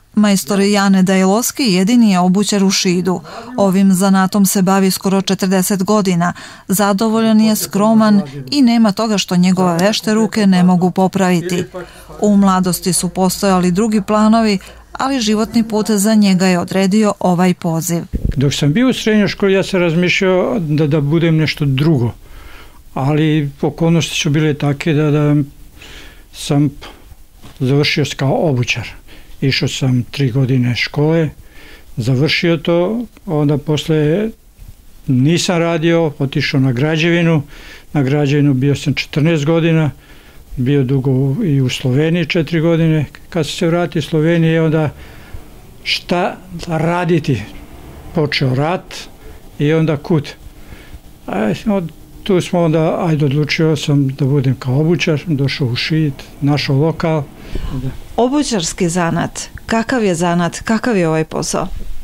Majstor Jane Dajlovski jedini je obućar u Šidu. Ovim zanatom se bavi skoro 40 godina. Zadovoljan je, skroman i nema toga što njegove vešte ruke ne mogu popraviti. U mladosti su postojali drugi planovi, ali životni put za njega je odredio ovaj poziv. Dok sam bio u srednjoj školi, ja sam razmišljao da budem nešto drugo. Ali okolnosti su bile take da sam završio kao obućar. Išao sam 3 godine škole, završio to, onda posle nisam radio, otišao na građevinu. Na građevinu bio sam 14 godina, bio dugo i u Sloveniji 4 godine. Kad sam se vratio iz Slovenije, onda šta raditi? Počeo rat i onda kud? Tu smo onda, odlučio sam da budem kao obućar, došao u Šid, našao lokal. Obućarski zanat, kakav je zanat, kakav je ovaj posao?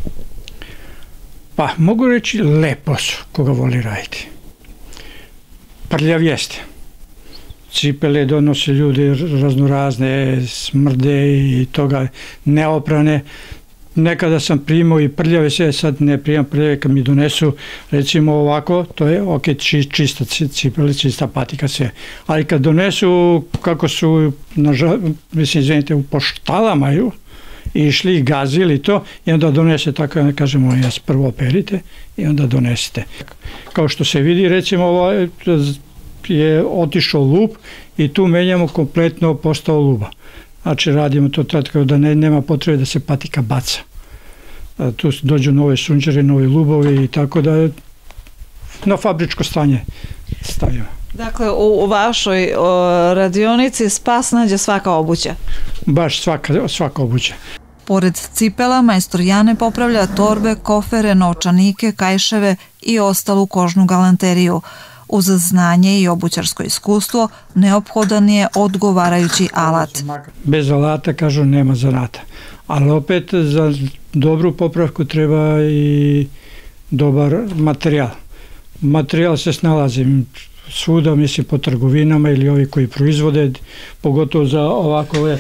Pa, mogu reći lep posao, koga voli raditi. Prljav jeste. Cipele donose ljudi raznorazne, smrde i toga neoprane. Nekada sam primao i prljave se, sad ne primam prljave kad mi donesu, recimo ovako, to je ok, čista cipele, čista patika, sve. Ali kad donesu, kako su, mislim, izvinite, u poštalama išli, gazili to, i onda donese tako, da kažemo, jas prvo operite i onda donesete. Kao što se vidi, recimo, ovo je otišao lub i tu menjamo kompletno postao luba. Znači radimo to tako da nema potrebe da se patika baca. Tu dođu nove sunđere, nove lubovi i tako da na fabričko stanje stavimo. Dakle, u vašoj radionici spas nađe svaka obuća? Baš svaka obuća. Pored cipela, majstor Jane popravlja torbe, kofere, novčanike, kajševe i ostalu kožnu galanteriju. Uz znanje i obućarsko iskustvo neophodan je odgovarajući alat. Bez alata, kažu, nema zanata. Ali opet za dobru popravku treba i dobar materijal. Materijal se snalazi svuda, mislim, po trgovinama ili ovi koji proizvode, pogotovo za ovakove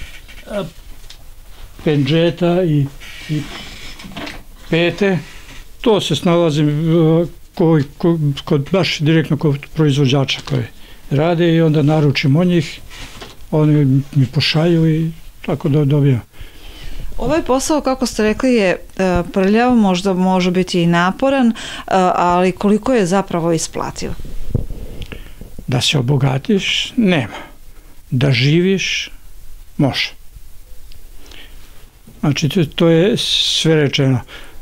penđeta i pete. To se snalazi baš direktno kod proizvođača koji rade i onda naručimo od njih, oni mi pošalju i tako da dobijam. Ovaj posao, kako ste rekli, je prljav, možda može biti i naporan, ali koliko je zapravo isplativ? Da se obogatiš, nema. Da živiš, može. Znači, to je sve rečeno.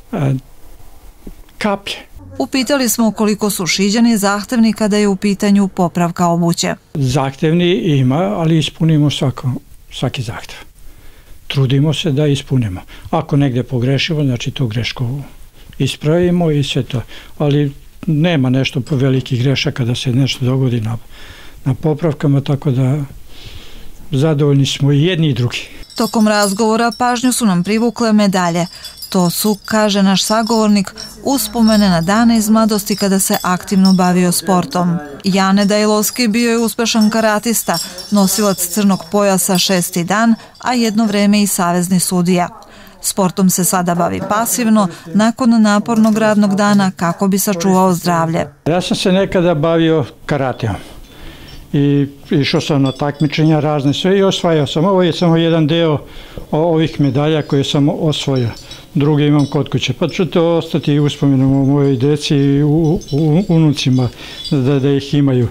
Kaplje. Upitali smo koliko su Šiđani zahtevni kada je u pitanju popravka obuće. Zahtevni ima, ali ispunimo svaki zahtev. Trudimo se da ispunimo. Ako negdje pogrešimo, znači tu grešku ispravimo i sve to. Ali nema nešto velikih grešaka da se nešto dogodi na popravkama, tako da zadovoljni smo i jedni i drugi. Tokom razgovora pažnju su nam privukle medalje. To su, kaže naš sagovornik, uspomene na dane iz mladosti kada se aktivno bavio sportom. Jane Dajlovski bio je uspešan karatista, nosilac crnog pojasa 6. dan, a jedno vreme i savezni sudija. Sportom se sada bavi pasivno, nakon napornog radnog dana, kako bi sačuvao zdravlje. Ja sam se nekada bavio karateom i išao sam na takmičenja razne sve i osvajao sam. Ovo je samo jedan deo ovih medalja koje sam osvojio. Druge imam kod kuće, pa ću to ostati uspomenom o mojoj deci i unucima da ih imaju.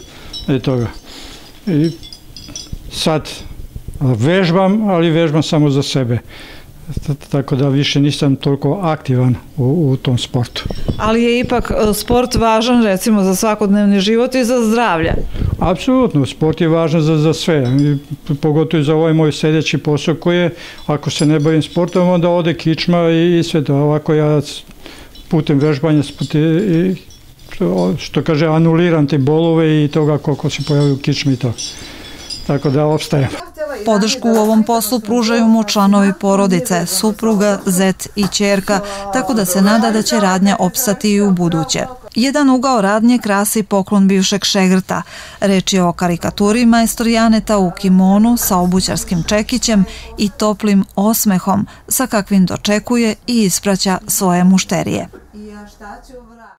I sad vežbam, ali vežbam samo za sebe. Tako da više nisam toliko aktivan u tom sportu. Ali je ipak sport važan, recimo, za svakodnevni život i za zdravlje? Apsolutno, sport je važan za sve, pogotovo za ovaj moj sljedeći posao koji je, ako se ne bavim sportom, onda ode kičma i sve to. Ovako ja putem vežbanja, što kaže, anuliram te bolove i toga koliko se pojavaju kičmi i to. Tako da opstajem. Podršku u ovom poslu pružaju mu članovi porodice, supruga, zet i ćerka, tako da se nada da će radnja opstati i u buduće. Jedan ugao radnje krasi poklon bivšeg šegrta. Reč je o karikaturi majstor Janeta u kimonu sa obućarskim čekićem i toplim osmehom sa kakvim dočekuje i ispraća svoje mušterije.